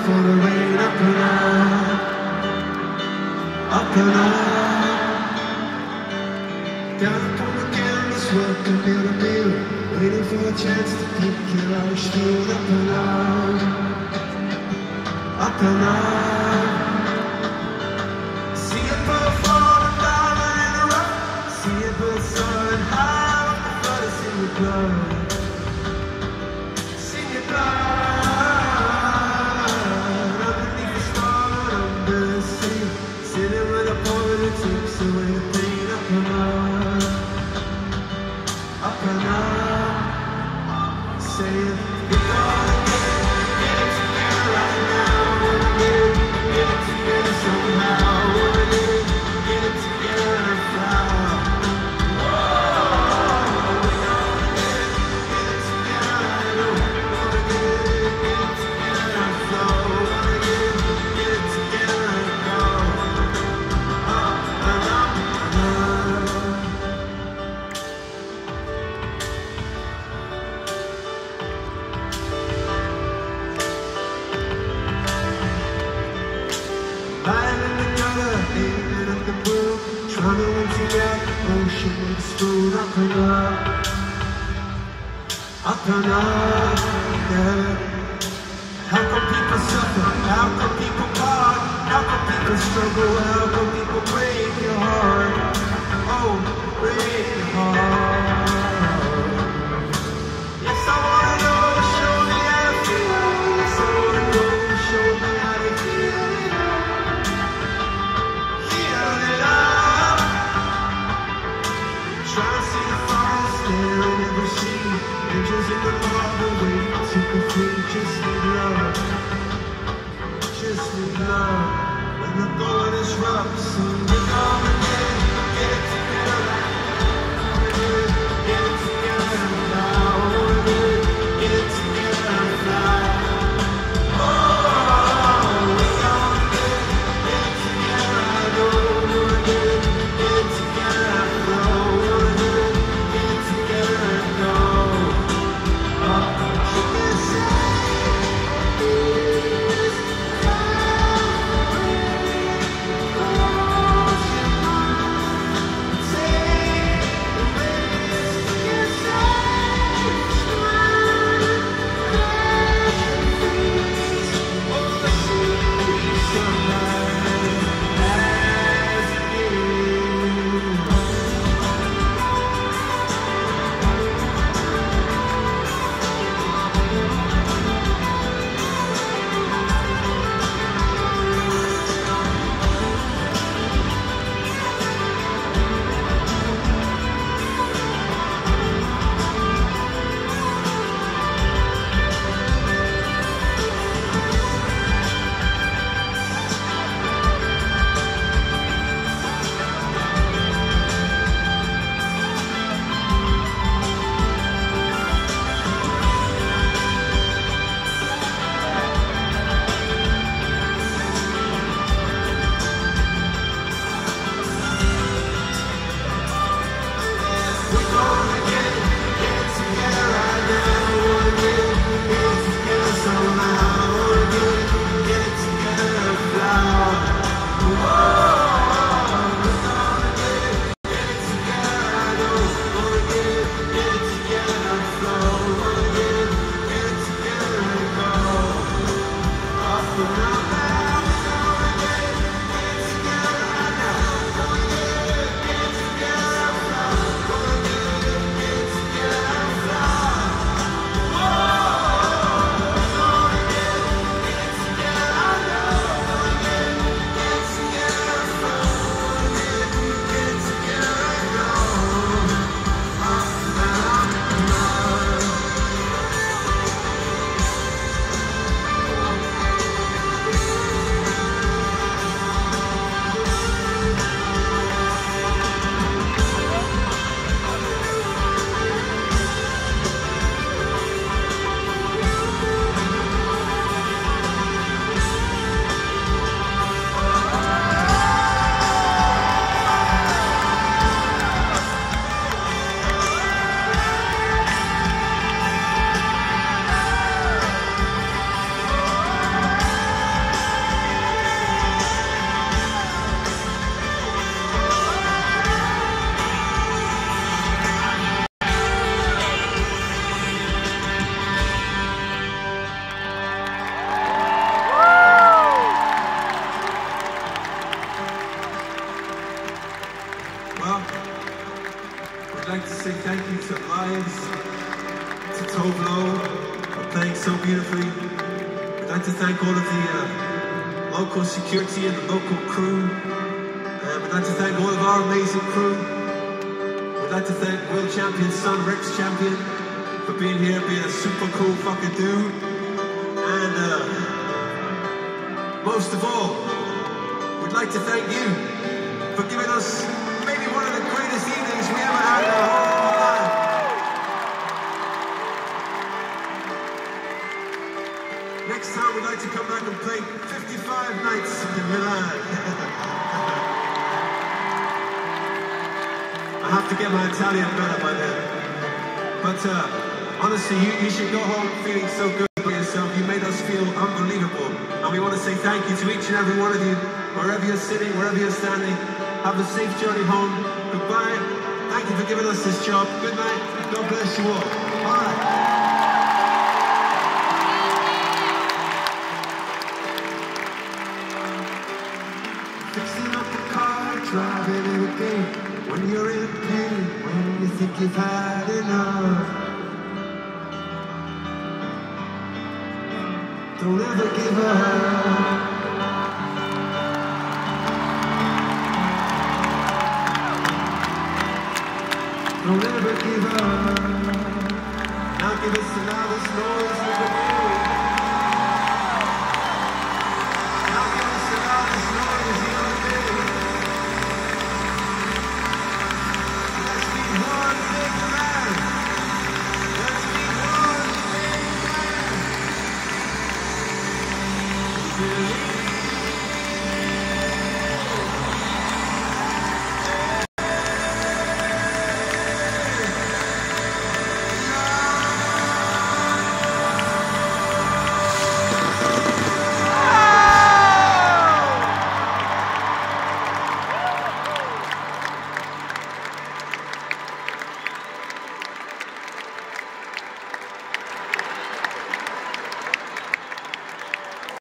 for the rain. Up and up, up and up. Down upon the canvas, working meal to meal, waiting for a chance to pick your Irish field. Up and up, up and up. See a bird falling down in the rough, see a bird soaring high with the flood, sing your blood, sing your blood. Underneath the star, under the sea, sitting with a poet who takes away the pain. Up and up, up and up, saying we're gonna get it together right now. Get it together somehow. Get it together and fly. Whoa, we're gonna get it together. I know we're gonna get it together and flow. We're gonna get it together and go up and up and up. Lying in the gutter, aiming at the moon, trying to empty out the ocean with a spoon. Up and up, up and up, yeah. How come people suffer? How come people part? How come people struggle? How come people break your heart? Oh, break your heart. Yes, I wanna know, show me how to feel. Yes, I wanna know, show me how to feel. Heal it up. Try to see the forest there and never see angels in the marble waiting to be free. Just need love, just need love. When the going is rough, soon we're gonna get it together. Get it together now. Get it together and fly. Oh, we're gonna get it together. I know we're gonna get it together and flow. We're gonna get it together and go. You can say this. like to thank all of the local security and the local crew. We'd like to thank all of our amazing crew. We'd like to thank world champion son, Rex Champion, for being here, being a super cool fucking dude. And most of all, we'd like to thank you for giving us maybe one of the greatest evenings we ever had in our whole life. Next time we'd like to come back and play 55 nights in Milan. I have to get my Italian better by then. But honestly, you should go home feeling so good about yourself. You made us feel unbelievable. And we want to say thank you to each and every one of you, wherever you're sitting, wherever you're standing. Have a safe journey home. Goodbye. Thank you for giving us this job. Good night. God bless you all. Bye. Fixing up the car, driving it again. When you're in pain, when you think you've had enough. Don't ever give up. Don't ever give up. Now give us the loudest noise we can hear. Now give us the loudest noise we can hear. Let's be one big man. Let's be one big man.